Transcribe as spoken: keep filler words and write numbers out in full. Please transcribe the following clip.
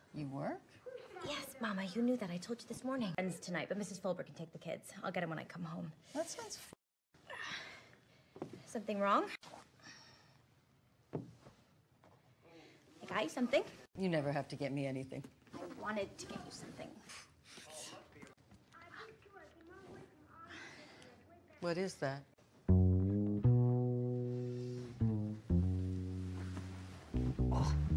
You work? Yes, Mama, you knew that. I told you this morning. Friends tonight, but Missus Fulber can take the kids. I'll get them when I come home. That sounds f Something wrong? I got you something. You never have to get me anything. I wanted to get you something. What is that? Oh.